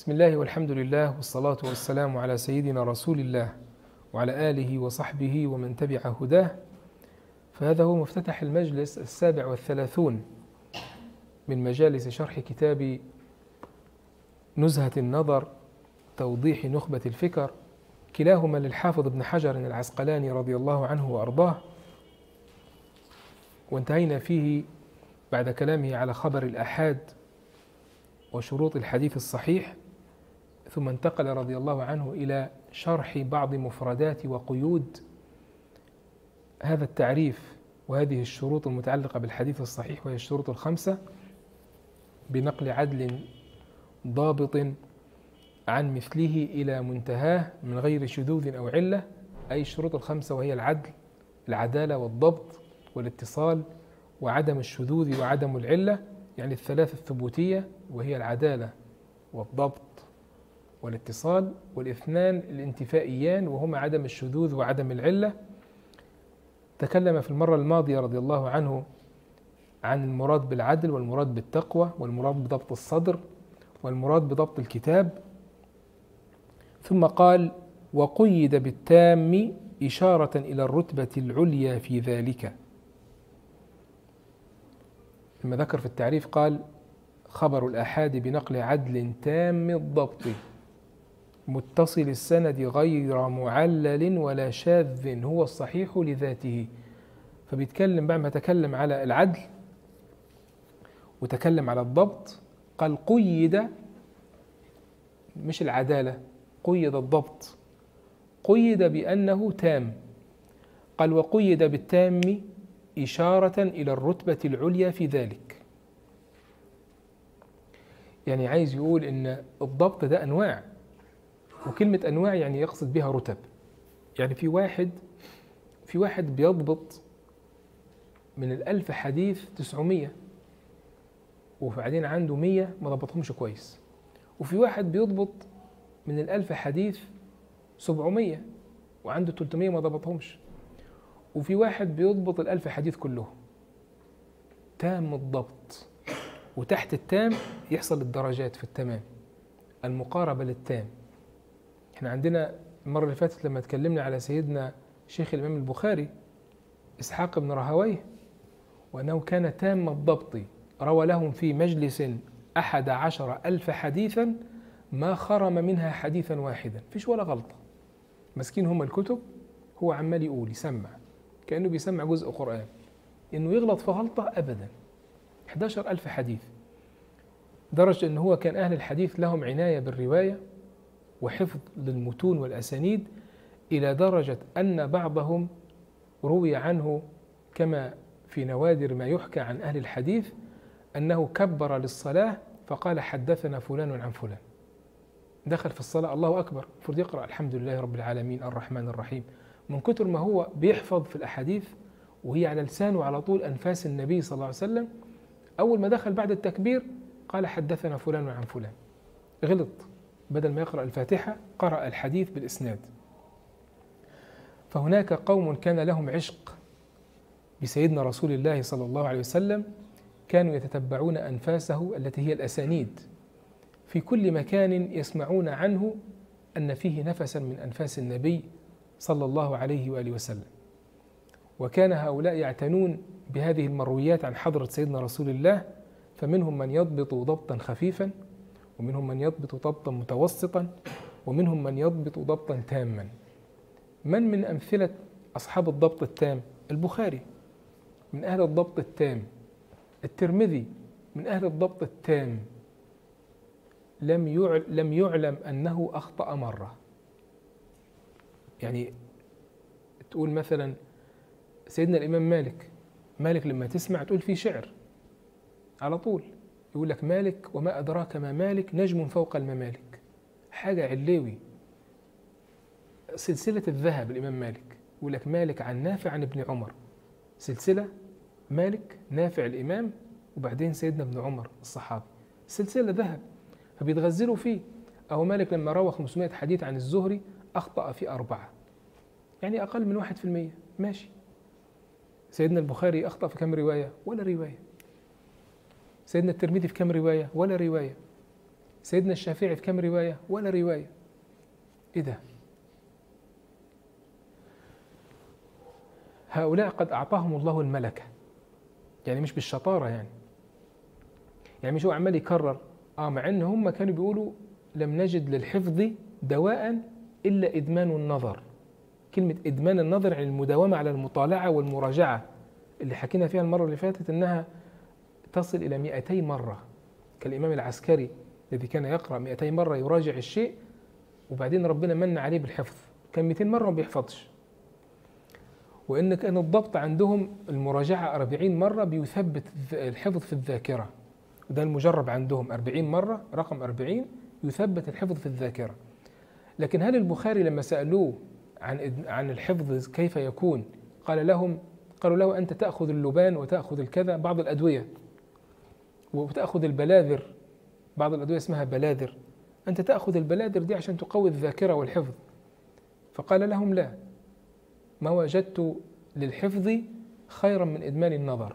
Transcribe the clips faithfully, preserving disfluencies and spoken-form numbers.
بسم الله والحمد لله والصلاة والسلام على سيدنا رسول الله وعلى آله وصحبه ومن تبع هداه. فهذا هو مفتتح المجلس السابع والثلاثون من مجالس شرح كتاب نزهة النظر توضيح نخبة الفكر، كلاهما للحافظ ابن حجر العسقلاني رضي الله عنه وأرضاه. وانتهينا فيه بعد كلامه على خبر الآحاد وشروط الحديث الصحيح، ثم انتقل رضي الله عنه إلى شرح بعض مفردات وقيود هذا التعريف وهذه الشروط المتعلقة بالحديث الصحيح، وهي الشروط الخمسة، بنقل عدل ضابط عن مثله إلى منتهاه من غير شذوذ أو علة، أي الشروط الخمسة وهي العدل، العدالة والضبط والاتصال وعدم الشذوذ وعدم العلة، يعني الثلاث الثبوتية، وهي العدالة والضبط والاتصال، والاثنان الانتفائيان وهما عدم الشذوذ وعدم العلة. تكلم في المرة الماضية رضي الله عنه عن المراد بالعدل والمراد بالتقوى والمراد بضبط الصدر والمراد بضبط الكتاب، ثم قال: وقيد بالتام إشارة إلى الرتبة العليا في ذلك. لما ذكر في التعريف قال: خبر الآحاد بنقل عدل تام الضبط متصل السند غير معلل ولا شاذ هو الصحيح لذاته. فبيتكلم بعد ما تكلم على العدل وتكلم على الضبط، قال قيد، مش العدالة، قيد الضبط، قيد بأنه تام. قال: وقيد بالتام إشارة إلى الرتبة العليا في ذلك. يعني عايز يقول إن الضبط ده أنواع، وكلمة أنواع يعني يقصد بها رتب. يعني في واحد في واحد بيضبط من الألف حديث تسعمية، وبعدين عنده مية ما ضبطهمش كويس. وفي واحد بيضبط من الألف حديث سبعمية وعنده تلتمية ما ضبطهمش. وفي واحد بيضبط الألف حديث كله تام الضبط. وتحت التام يحصل الدرجات في التمام، المقاربة للتام. احنا عندنا المرة اللي فاتت لما تكلمنا على سيدنا شيخ الإمام البخاري إسحاق بن راهويه، وأنه كان تام الضبط، روى لهم في مجلس أحد عشر ألف حديثا ما خرم منها حديثا واحدا، فيش ولا غلطة. مسكين هم الكتب، هو عمال يقول يسمع كأنه بيسمع جزء قرآن، إنه يغلط في غلطة أبدا. أحد عشر ألف حديث، درجة إن هو كان أهل الحديث لهم عناية بالرواية وحفظ للمتون والأسانيد، إلى درجة أن بعضهم روي عنه كما في نوادر ما يحكى عن أهل الحديث أنه كبر للصلاة فقال: حدثنا فلان عن فلان. دخل في الصلاة الله أكبر، المفروض يقرأ الحمد لله رب العالمين الرحمن الرحيم، من كتر ما هو بيحفظ في الأحاديث وهي على لسانه على طول أنفاس النبي صلى الله عليه وسلم. أول ما دخل بعد التكبير قال: حدثنا فلان عن فلان. غلط، بدل ما يقرأ الفاتحة قرأ الحديث بالإسناد. فهناك قوم كان لهم عشق بسيدنا رسول الله صلى الله عليه وسلم، كانوا يتتبعون أنفاسه التي هي الأسانيد في كل مكان، يسمعون عنه أن فيه نفسا من أنفاس النبي صلى الله عليه وآله وسلم. وكان هؤلاء يعتنون بهذه المرويات عن حضرة سيدنا رسول الله، فمنهم من يضبط ضبطا خفيفا، ومنهم من يضبط ضبطا متوسطا، ومنهم من يضبط ضبطا تاما. من من أمثلة أصحاب الضبط التام؟ البخاري من أهل الضبط التام، الترمذي من أهل الضبط التام، لم لم يعلم أنه أخطأ مرة. يعني تقول مثلا سيدنا الإمام مالك، مالك لما تسمع تقول فيه شعر على طول، يقول لك مالك وما أدراك ما مالك نجم فوق الممالك، حاجة علوي، سلسلة الذهب. الإمام مالك يقول لك مالك عن نافع عن ابن عمر، سلسلة مالك نافع الإمام وبعدين سيدنا ابن عمر الصحابي، سلسلة ذهب، فبيتغزلوا فيه. أو مالك لما روى خمسمائة حديث عن الزهري أخطأ في أربعة، يعني أقل من واحد في المية، ماشي. سيدنا البخاري أخطأ في كم رواية؟ ولا رواية. سيدنا الترمذي في كم رواية؟ ولا رواية. سيدنا الشافعي في كم رواية؟ ولا رواية. إيه ده؟ هؤلاء قد أعطاهم الله الملكة، يعني مش بالشطارة، يعني يعني مش هو عمال يكرر آه مع إن هم كانوا بيقولوا لم نجد للحفظ دواء إلا إدمان النظر. كلمة إدمان النظر يعني المداومة على المطالعة والمراجعة اللي حكينا فيها المرة اللي فاتت إنها تصل إلى مئتي مرة، كالإمام العسكري الذي كان يقرأ مئتي مرة يراجع الشيء وبعدين ربنا من عليه بالحفظ، كان مئتين مرة ما بيحفظش. وإن كان الضبط عندهم المراجعة أربعين مرة بيثبت الحفظ في الذاكرة، وده المجرب عندهم أربعين مرة، رقم أربعين يثبت الحفظ في الذاكرة. لكن هل البخاري لما سألوه عن عن الحفظ كيف يكون قال لهم قالوا له أنت تأخذ اللبان وتأخذ الكذا بعض الأدوية وتأخذ البلاذر، بعض الأدوية اسمها بلاذر، أنت تأخذ البلاذر دي عشان تقوي الذاكرة والحفظ. فقال لهم لا، ما وجدت للحفظ خيرا من إدمان النظر.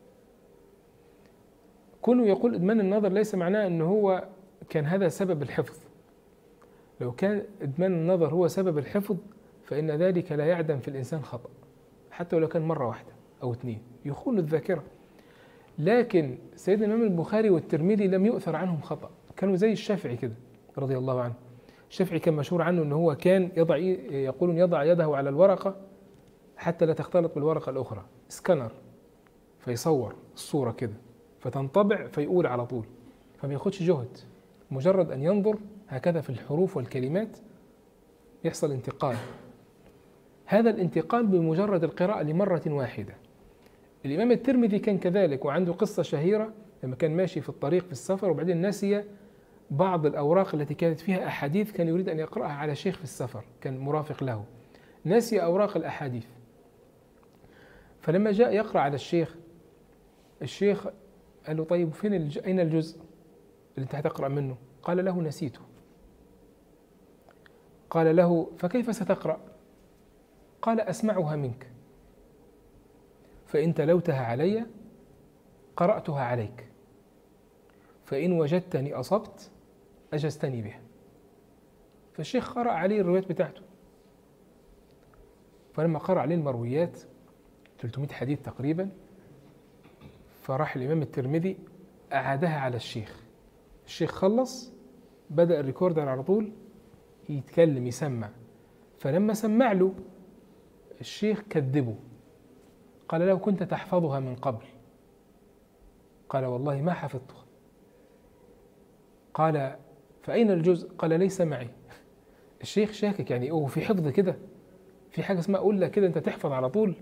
كونه يقول إدمان النظر ليس معناه أنه هو كان هذا سبب الحفظ. لو كان إدمان النظر هو سبب الحفظ فإن ذلك لا يعدم في الإنسان خطأ، حتى ولو كان مرة واحدة أو اثنين يخون الذاكرة. لكن سيدنا الإمام البخاري والترمذي لم يؤثر عنهم خطأ، كانوا زي الشافعي كده رضي الله عنه. الشافعي كان مشهور عنه أنه هو كان يضع يقولون يضع يده على الورقة حتى لا تختلط بالورقة الأخرى، سكانر، فيصور الصورة كده فتنطبع فيقول على طول، فما ياخدش جهد، مجرد أن ينظر هكذا في الحروف والكلمات يحصل انتقال. هذا الانتقال بمجرد القراءة لمرة واحدة. الإمام الترمذي كان كذلك، وعنده قصة شهيرة لما كان ماشي في الطريق في السفر وبعدين نسي بعض الأوراق التي كانت فيها أحاديث كان يريد أن يقرأها على شيخ في السفر كان مرافق له، نسي أوراق الأحاديث. فلما جاء يقرأ على الشيخ، الشيخ قال له طيب فين الج... أين الجزء اللي أنت هتقرأ منه؟ قال له نسيته. قال له فكيف ستقرأ؟ قال أسمعها منك، فإن تلوتها علي قرأتها عليك، فإن وجدتني أصبت أجزتني بها. فالشيخ قرأ عليه الروايات بتاعته، فلما قرأ عليه المرويات ثلاثمائة حديث تقريبا، فراح الإمام الترمذي أعادها على الشيخ. الشيخ خلص بدأ الريكوردر على طول يتكلم يسمع، فلما سمع له الشيخ كذبه، قال له كنت تحفظها من قبل؟ قال والله ما حفظتها. قال فأين الجزء؟ قال ليس معي. الشيخ شاكك، يعني هو في حفظ كده؟ في حاجة اسمها قلة كده أنت تحفظ على طول؟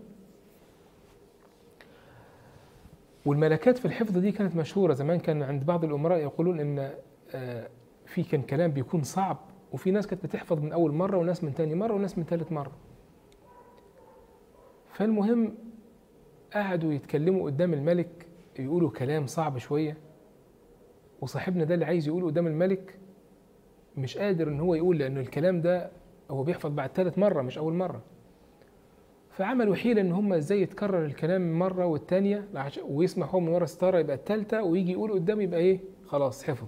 والملكات في الحفظ دي كانت مشهورة زمان، كان عند بعض الأمراء يقولون إن في كان كلام بيكون صعب وفي ناس كانت بتحفظ من أول مرة وناس من تاني مرة وناس من ثالث مرة. فالمهم قعدوا يتكلموا قدام الملك يقولوا كلام صعب شوية، وصاحبنا ده اللي عايز يقوله قدام الملك مش قادر إن هو يقول، لأن الكلام ده هو بيحفظ بعد ثالث مرة مش أول مرة. فعملوا حيلة إن هم إزاي يتكرر الكلام مرة والتانية ويسمع هو من ورا ستارة يبقى الثالثة ويجي يقول قدام يبقى إيه خلاص حفظ.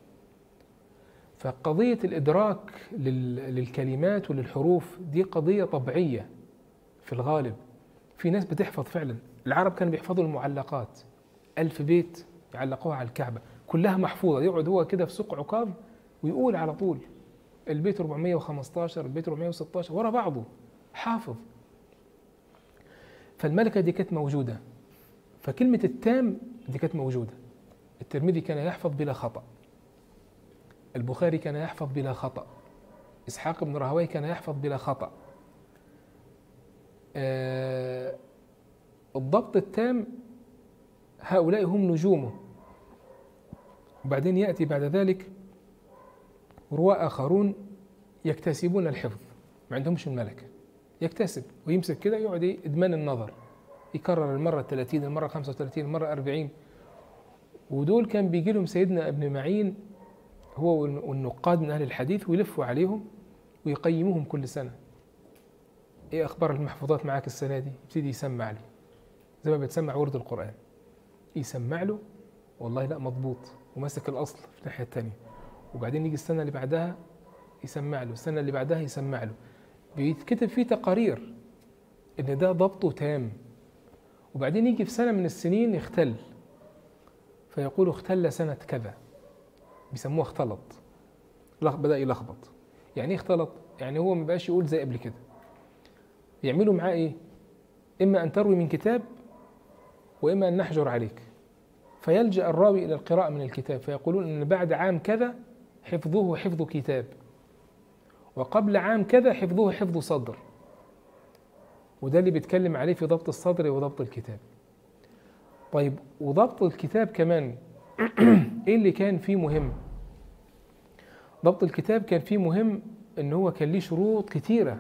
فقضية الإدراك للكلمات وللحروف دي قضية طبيعية في الغالب. في ناس بتحفظ فعلا، العرب كانوا بيحفظوا المعلقات، ألف بيت يعلقوها على الكعبة كلها محفوظة، يقعد هو كده في سوق عكاظ ويقول على طول البيت أربعمائة وخمسة عشر البيت أربعمائة وستة عشر ورا بعضه حافظ. فالملكة دي كانت موجودة، فكلمة التام دي كانت موجودة. الترمذي كان يحفظ بلا خطأ، البخاري كان يحفظ بلا خطأ، إسحاق بن راهويه كان يحفظ بلا خطأ. آه الضبط التام هؤلاء هم نجومه. وبعدين يأتي بعد ذلك رواة آخرون يكتسبون الحفظ، ما عندهمش الملكة، يكتسب ويمسك كده يقعد إدمان النظر، يكرر المرة الثلاثين المرة خمسة وثلاثين المرة أربعين. ودول كان بيجي لهم سيدنا ابن معين هو والنقاد من أهل الحديث ويلفوا عليهم ويقيموهم كل سنة، إيه أخبار المحفوظات معاك السنة دي؟ يبتدي يسمع له زي ما بتسمع ورد القرآن، يسمع له والله لا مضبوط وماسك الأصل في الناحية التانية، وبعدين يجي السنة اللي بعدها يسمع له، السنة اللي بعدها يسمع له، بيتكتب فيه تقارير إن ده ضبطه تام. وبعدين يجي في سنة من السنين يختل، فيقول اختل سنة كذا، بيسموه اختلط، بدأ يلخبط. يعني ايه اختلط؟ يعني هو ما بقاش يقول زي قبل كده. يعملوا معاه ايه؟ إما أن تروي من كتاب، وإما أن نحجر عليك، فيلجأ الراوي إلى القراءة من الكتاب، فيقولون أن بعد عام كذا حفظه حفظ كتاب، وقبل عام كذا حفظه حفظ صدر. وده اللي بيتكلم عليه في ضبط الصدر وضبط الكتاب. طيب، وضبط الكتاب كمان ايه اللي كان فيه مهم؟ ضبط الكتاب كان فيه مهم ان هو كان ليه شروط كتيرة،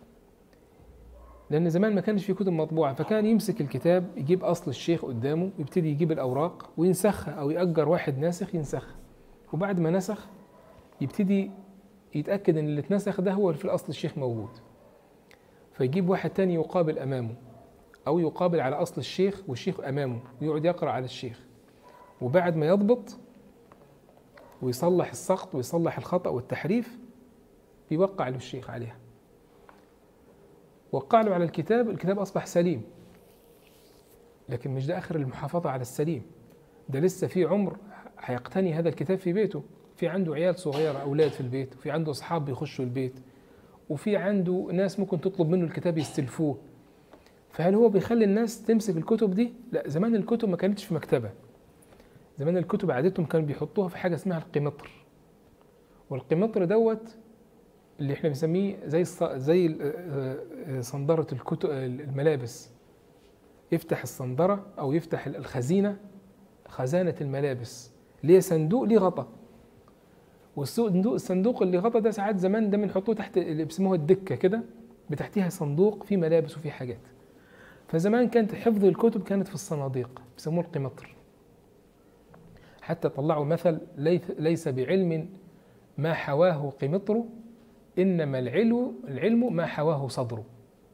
لان زمان ما كانش فيه كتب مطبوعة، فكان يمسك الكتاب يجيب اصل الشيخ قدامه، يبتدي يجيب الاوراق وينسخها، او يأجر واحد ناسخ ينسخها، وبعد ما نسخ يبتدي يتأكد ان اللي اتنسخ ده هو في الاصل الشيخ موجود، فيجيب واحد تاني يقابل امامه، أو يقابل على أصل الشيخ والشيخ أمامه، ويقعد يقرأ على الشيخ، وبعد ما يضبط ويصلح السقط ويصلح الخطأ والتحريف بيوقع له الشيخ عليها. وقع له على الكتاب، الكتاب أصبح سليم، لكن مش ده آخر المحافظة على السليم، ده لسه في عمر هيقتني هذا الكتاب في بيته، في عنده عيال صغيرة أولاد في البيت، وفي عنده أصحاب بيخشوا البيت، وفي عنده ناس ممكن تطلب منه الكتاب يستلفوه. فهل هو بيخلي الناس تمسك الكتب دي؟ لا، زمان الكتب ما كانتش في مكتبة، زمان الكتب عادتهم كانوا بيحطوها في حاجة اسمها القمطر، والقمطر دوت اللي احنا بنسميه زي زي صندرة الكتب الملابس، يفتح الصندرة أو يفتح الخزينة، خزانة الملابس ليه صندوق ليه غطا، والصندوق الصندوق اللي غطا ده ساعات زمان ده بنحطوه تحت اللي بيسموها الدكة كده، بتحتيها صندوق فيه ملابس وفيه حاجات. فزمان كانت حفظ الكتب كانت في الصناديق، بيسموه القمطر. حتى طلعوا مثل: ليس بعلم ما حواه قمطر، إنما العلم العلم ما حواه صدره.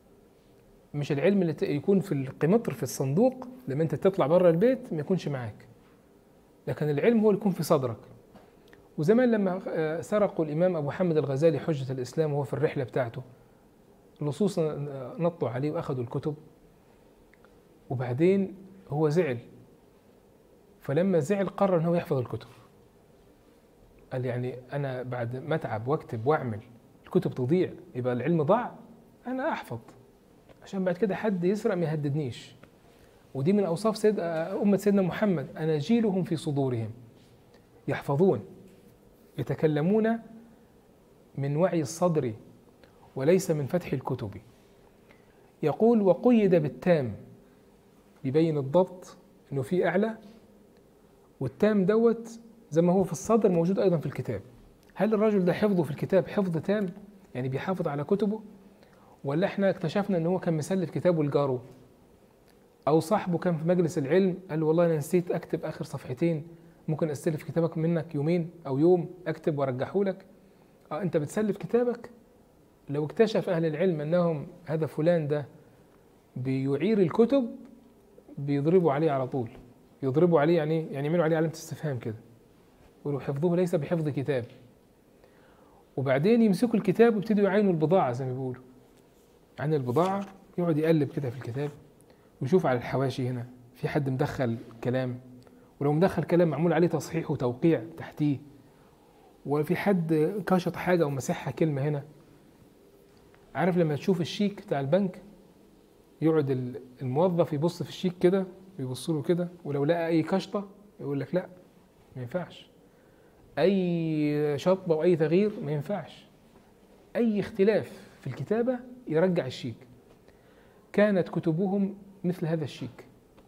مش العلم اللي يكون في القمطر في الصندوق لما انت تطلع بره البيت ما يكونش معاك، لكن العلم هو اللي يكون في صدرك. وزمان لما سرقوا الإمام أبو حامد الغزالي حجة الإسلام وهو في الرحلة بتاعته، اللصوص نطوا عليه وأخذوا الكتب، وبعدين هو زعل، فلما زعل قرر أنه يحفظ الكتب. قال يعني أنا بعد ما أتعب وأكتب وأعمل الكتب تضيع، يبقى العلم ضاع، أنا أحفظ عشان بعد كده حد يسرق ما يهددنيش. ودي من أوصاف سيد أمة سيدنا محمد: أناجيلهم في صدورهم، يحفظون، يتكلمون من وعي الصدر وليس من فتح الكتب. يقول: وقيد بالتام، يبين الضبط انه في اعلى، والتام دوت زي ما هو في الصدر موجود ايضا في الكتاب. هل الرجل ده حفظه في الكتاب حفظ تام يعني بيحافظ على كتبه، ولا احنا اكتشفنا ان هو كان مسلف كتابه لجاره، او صاحبه كان في مجلس العلم قال له والله انا نسيت اكتب اخر صفحتين، ممكن استلف كتابك منك يومين او يوم اكتب وارجحه لك. اه انت بتسلف كتابك. لو اكتشف اهل العلم انهم هذا فلان ده بيعير الكتب بيضربوا عليه على طول، يضربوا عليه يعني يعني يعملوا عليه علامة استفهام كده، يقولوا حفظه ليس بحفظ كتاب. وبعدين يمسكوا الكتاب ويبتدوا يعينوا البضاعة زي ما بيقولوا، عن البضاعة يقعد يقلب كده في الكتاب ويشوف على الحواشي هنا في حد مدخل كلام، ولو مدخل كلام معمول عليه تصحيح وتوقيع تحتيه، وفي حد كشط حاجة ومسحها كلمة هنا. عارف لما تشوف الشيك بتاع البنك يقعد الموظف يبص في الشيك كده ويبص له كده، ولو لقى اي كشطه يقول لك لا ما ينفعش، اي شطبه واي تغيير ما ينفعش، اي اختلاف في الكتابه يرجع الشيك. كانت كتبهم مثل هذا الشيك،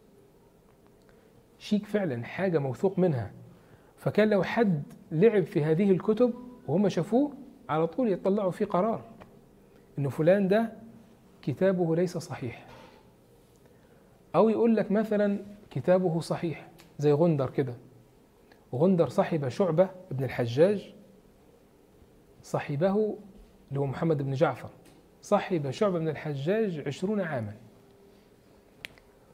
شيك فعلا حاجه موثوق منها. فكان لو حد لعب في هذه الكتب وهم شافوه على طول يطلعوا فيه قرار انه فلان ده كتابه ليس صحيح، أو يقول لك مثلا كتابه صحيح زي غندر كده. غندر صاحب شعبة ابن الحجاج، صاحبه اللي هو محمد بن جعفر، صاحب شعبة بن الحجاج عشرون عاما،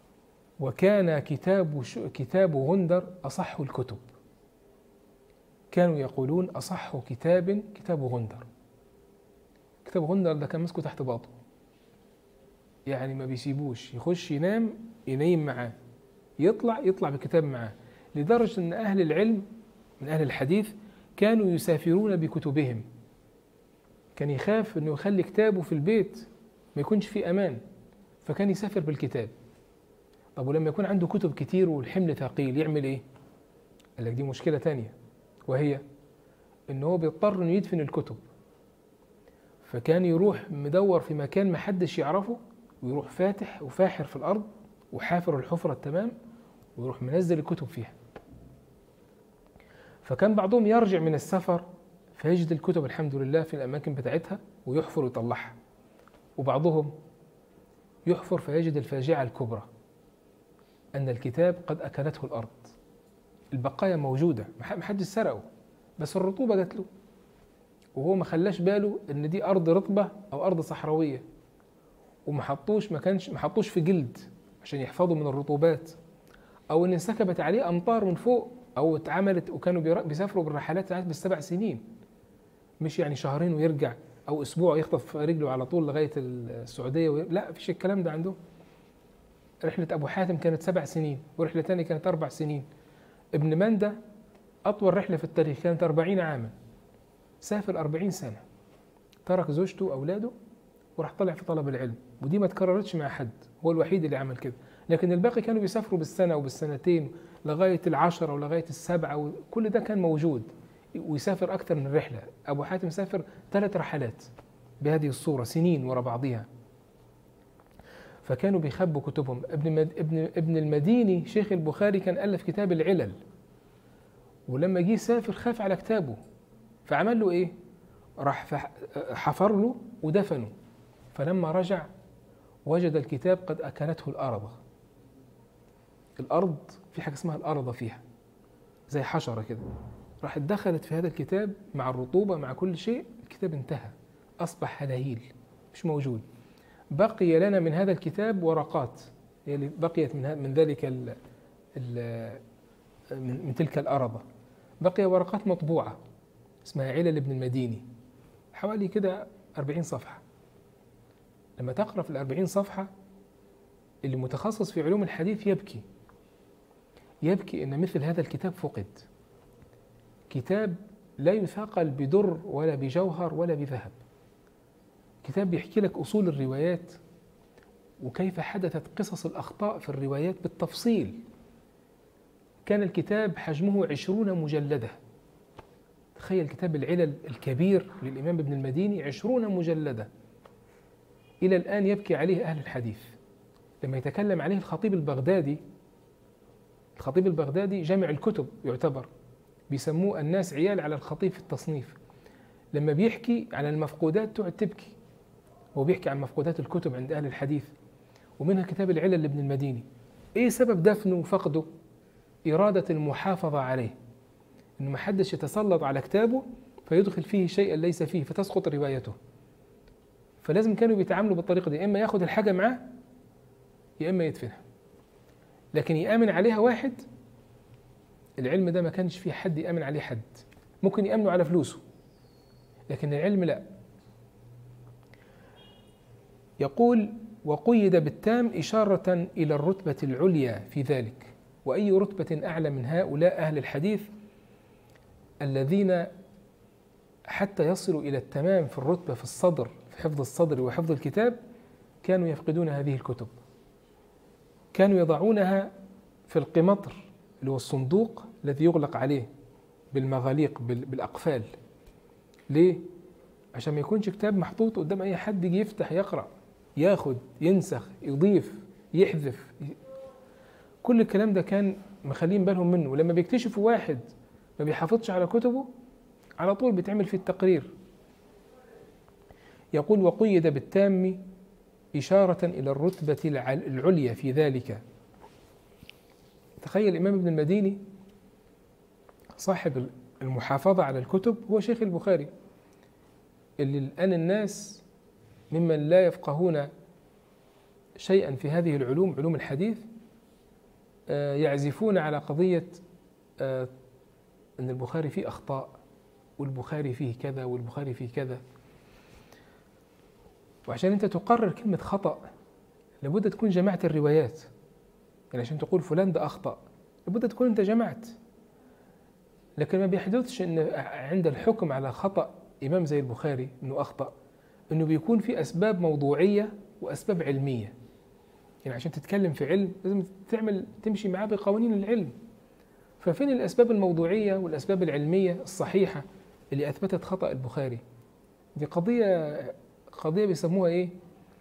وكان كتاب كتاب غندر أصح الكتب، كانوا يقولون أصح كتاب كتاب غندر. كتاب غندر ده كان مسكه تحت باطه، يعني ما بيسيبوش، يخش ينام ينيم معاه، يطلع يطلع بكتاب معاه، لدرجة أن أهل العلم من أهل الحديث كانوا يسافرون بكتبهم. كان يخاف أنه يخلي كتابه في البيت ما يكونش فيه أمان، فكان يسافر بالكتاب. طب ولما يكون عنده كتب كتير والحمل ثقيل يعمل إيه؟ قال لك دي مشكلة تانية، وهي أنه هو بيضطر أنه يدفن الكتب. فكان يروح مدور في مكان محدش يعرفه، ويروح فاتح وفاحر في الأرض وحافر الحفرة التمام، ويروح منزل الكتب فيها. فكان بعضهم يرجع من السفر فيجد الكتب الحمد لله في الأماكن بتاعتها ويحفر ويطلعها، وبعضهم يحفر فيجد الفاجعة الكبرى، أن الكتاب قد أكلته الأرض، البقايا موجودة، ما حدش سرقه، بس الرطوبة جات له وهو ما خلاش باله ان دي ارض رطبة او ارض صحراوية، وما حطوش ما كانش ما حطوش في جلد عشان يحفظوا من الرطوبات، او ان انسكبت عليه امطار من فوق، او اتعملت وكانوا بيسافروا بالرحلات ساعات بالسبع سنين، مش يعني شهرين ويرجع، او اسبوع يخطف رجله على طول لغاية السعودية ويرجع. لا، فيش الكلام ده عندهم. رحلة ابو حاتم كانت سبع سنين، ورحلة تانية كانت اربع سنين. ابن مندة اطول رحلة في التاريخ كانت أربعين عاما، سافر أربعين سنة، ترك زوجته وأولاده وراح طلع في طلب العلم، ودي ما تكررتش مع حد، هو الوحيد اللي عمل كده. لكن الباقي كانوا بيسافروا بالسنة وبالسنتين لغاية العشرة ولغاية السبعة، وكل ده كان موجود، ويسافر أكثر من رحلة. أبو حاتم سافر ثلاث رحلات بهذه الصورة، سنين ورا بعضها. فكانوا بيخبوا كتبهم. ابن مد... ابن ابن المديني شيخ البخاري كان ألف كتاب العلل، ولما جه سافر خاف على كتابه، فعمل له ايه؟ راح حفر له ودفنه. فلما رجع وجد الكتاب قد أكلته الأرض. الأرض في حاجة اسمها الأرض فيها زي حشرة كده، راح دخلت في هذا الكتاب مع الرطوبة مع كل شيء، الكتاب انتهى، أصبح هلاهيل مش موجود. بقي لنا من هذا الكتاب ورقات، هي اللي بقيت من من ذلك ال ال من تلك الأرض، بقي ورقات مطبوعة اسمها علل ابن المديني، حوالي كده أربعين صفحة. لما تقرأ في الأربعين صفحة، اللي متخصص في علوم الحديث يبكي يبكي إن مثل هذا الكتاب فقد. كتاب لا يثاقل بدر ولا بجوهر ولا بذهب، كتاب بيحكي لك أصول الروايات وكيف حدثت قصص الأخطاء في الروايات بالتفصيل. كان الكتاب حجمه عشرون مجلدة. تخيل كتاب العلل الكبير للإمام ابن المديني عشرون مجلدة، إلى الآن يبكي عليه أهل الحديث. لما يتكلم عليه الخطيب البغدادي، الخطيب البغدادي جامع الكتب يعتبر، بيسموه الناس عيال على الخطيب في التصنيف. لما بيحكي عن المفقودات تقعد تبكي، هو بيحكي عن مفقودات الكتب عند أهل الحديث، ومنها كتاب العلل لابن المديني. إيه سبب دفنه وفقده؟ إرادة المحافظة عليه، إنه ما حدش يتسلط على كتابه فيدخل فيه شيئا ليس فيه فتسقط روايته. فلازم كانوا بيتعاملوا بالطريقة دي، إما ياخد الحاجة معاه يا إما يدفنها. لكن يأمن عليها واحد، العلم ده ما كانش فيه حد يأمن عليه حد، ممكن يأمنوا على فلوسه، لكن العلم لا. يقول: وقيد بالتام إشارة إلى الرتبة العليا في ذلك. وأي رتبة أعلى من هؤلاء أهل الحديث الذين حتى يصلوا إلى التمام في الرتبة في الصدر، في حفظ الصدر وحفظ الكتاب، كانوا يفقدون هذه الكتب، كانوا يضعونها في القمطر اللي هو الصندوق الذي يغلق عليه بالمغاليق بالأقفال. ليه؟ عشان ما يكونش كتاب محطوط قدام أي حد يجي يفتح يقرأ، ياخد، ينسخ، يضيف، يحذف، كل الكلام ده كان مخلين بالهم منه. ولما بيكتشفوا واحد ما بيحافظش على كتبه على طول بيتعمل في التقرير. يقول: وقيد بالتام إشارة إلى الرتبة العليا في ذلك. تخيل الإمام ابن المديني صاحب المحافظة على الكتب هو شيخ البخاري، اللي الآن الناس ممن لا يفقهون شيئا في هذه العلوم، علوم الحديث، يعزفون على قضية ان البخاري فيه اخطاء، والبخاري فيه كذا، والبخاري فيه كذا. وعشان انت تقرر كلمة خطأ لابد تكون جمعت الروايات. يعني عشان تقول فلان ده اخطأ لابد تكون انت جمعت. لكن ما بيحدثش ان عند الحكم على خطأ امام زي البخاري انه اخطأ، انه بيكون في اسباب موضوعية واسباب علمية. يعني عشان تتكلم في علم لازم تعمل تمشي معاه بقوانين العلم. ففين الاسباب الموضوعية والاسباب العلمية الصحيحة اللي اثبتت خطأ البخاري؟ دي قضية قضية بيسموها ايه؟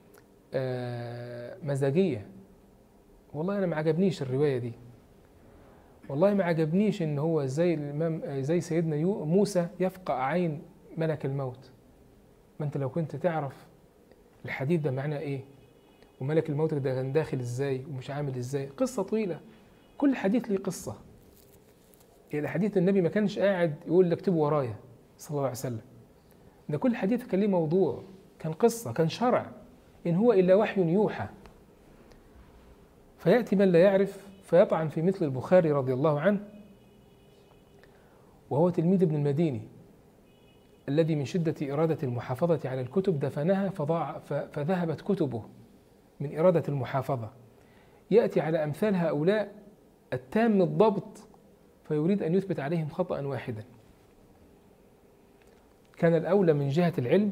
آه مزاجية. والله انا ما عجبنيش الرواية دي، والله ما عجبنيش ان هو زي الامام زي سيدنا موسى يفقأ عين ملك الموت. ما انت لو كنت تعرف الحديث ده معناه ايه، وملك الموت ده كان داخل ازاي ومش عامل ازاي، قصة طويلة. كل حديث ليه قصة. يعني حديث النبي ما كانش قاعد يقول لك اكتبوا ورايا صلى الله عليه وسلم، ده كل حديث كان ليه موضوع، كان قصة، كان شرع، إن هو إلا وحي يوحى. فيأتي من لا يعرف فيطعن في مثل البخاري رضي الله عنه، وهو تلميذ ابن المديني الذي من شدة إرادة المحافظة على الكتب دفنها فضاع فذهبت كتبه من إرادة المحافظة. يأتي على أمثال هؤلاء التام الضبط فيريد أن يثبت عليهم خطأ واحدا. كان الأولى من جهة العلم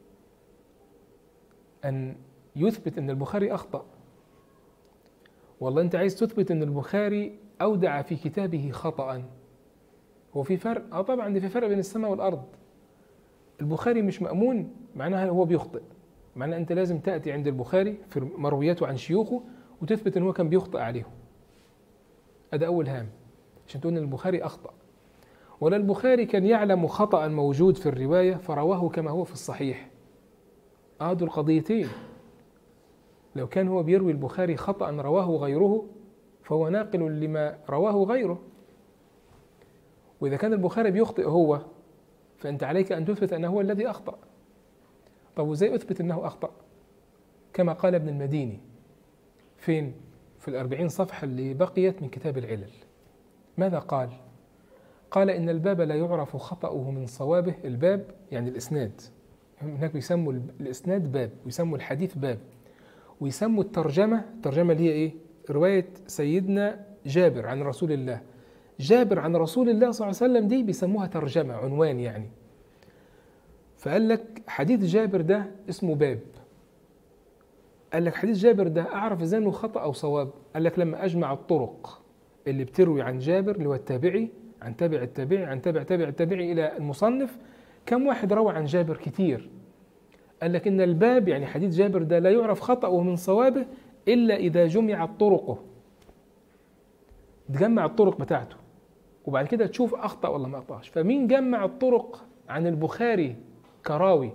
أن يثبت أن البخاري أخطأ. والله أنت عايز تثبت أن البخاري أودع في كتابه خطأ، هو في فرق؟ آه طبعا في فرق بين السماء والأرض. البخاري مش مأمون معناها هو بيخطئ، معناها أنت لازم تأتي عند البخاري في مروياته عن شيوخه وتثبت أن هو كان بيخطئ عليهم. هذا أول هام عشان تقول أن البخاري أخطأ. ولا البخاري كان يعلم خطأ موجود في الرواية فرواه كما هو في الصحيح. آه دول قضيتين. لو كان هو بيروي البخاري خطأ رواه غيره فهو ناقل لما رواه غيره، وإذا كان البخاري بيخطئ هو فأنت عليك أن تثبت أنه هو الذي أخطأ. طب وإزاي أثبت أنه أخطأ؟ كما قال ابن المديني فين؟ في الأربعين صفحة اللي بقيت من كتاب العلل. ماذا قال؟ قال إن الباب لا يعرف خطأه من صوابه. الباب يعني الإسناد، هناك بيسموا الإسناد باب، ويسموا الحديث باب، ويسموا الترجمة، الترجمة اللي هي إيه؟ رواية سيدنا جابر عن رسول الله، جابر عن رسول الله صلى الله عليه وسلم، دي بيسموها ترجمة، عنوان يعني. فقال لك حديث جابر ده اسمه باب. قال لك حديث جابر ده أعرف إزاي إنه خطأ أو صواب؟ قال لك لما أجمع الطرق اللي بتروي عن جابر اللي هو التابعي عن تابع التابعي عن تابع تابع التابعي إلى المصنف، كم واحد روى عن جابر؟ كتير. قال لك إن الباب يعني حديث جابر ده لا يعرف خطأه من صوابه إلا إذا جمعت طرقه. تجمع الطرق بتاعته وبعد كده تشوف أخطأ ولا ما أخطأش. فمين جمع الطرق عن البخاري كراوي؟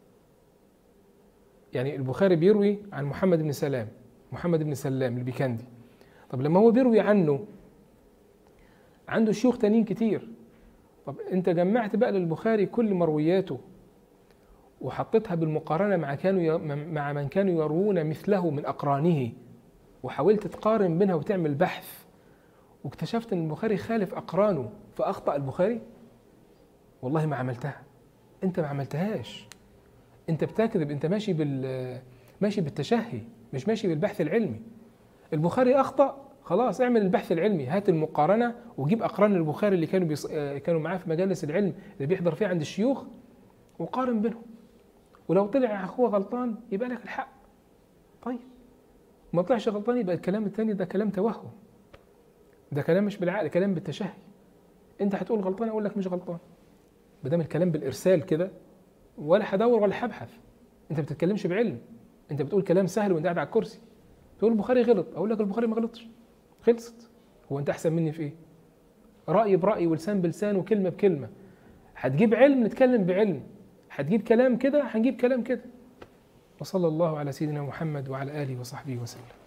يعني البخاري بيروي عن محمد بن سلام، محمد بن سلام البيكندي. طب لما هو بيروي عنه عنده شيوخ تانيين كتير. طب انت جمعت بقى للبخاري كل مروياته وحطيتها بالمقارنة مع كانوا مع من كانوا يروون مثله من أقرانه، وحاولت تقارن بينها وتعمل بحث، واكتشفت ان البخاري خالف أقرانه فأخطأ البخاري؟ والله ما عملتها، انت ما عملتهاش، انت بتكذب، انت ماشي بال ماشي بالتشهي مش ماشي بالبحث العلمي. البخاري أخطأ، خلاص اعمل البحث العلمي، هات المقارنة وجيب أقران البخاري اللي كانوا بيص... كانوا معاه في مجالس العلم اللي بيحضر فيه عند الشيوخ وقارن بينهم، ولو طلع أخوه غلطان يبقى لك الحق. طيب ما طلعش غلطان يبقى الكلام الثاني ده كلام توهم، ده كلام مش بالعقل، كلام بالتشهي. انت هتقول غلطان اقول لك مش غلطان، ما دام الكلام بالإرسال كده ولا هدور ولا هبحث. انت ما بتتكلمش بعلم، انت بتقول كلام سهل وانت قاعد على الكرسي. تقول البخاري غلط، اقول لك البخاري ما غلطش، خلصت. هو انت احسن مني في ايه؟ رأي برأي ولسان بلسان وكلمة بكلمة. هتجيب علم نتكلم بعلم، هتجيب كلام كده هنجيب كلام كده. وصلى الله على سيدنا محمد وعلى آله وصحبه وسلم.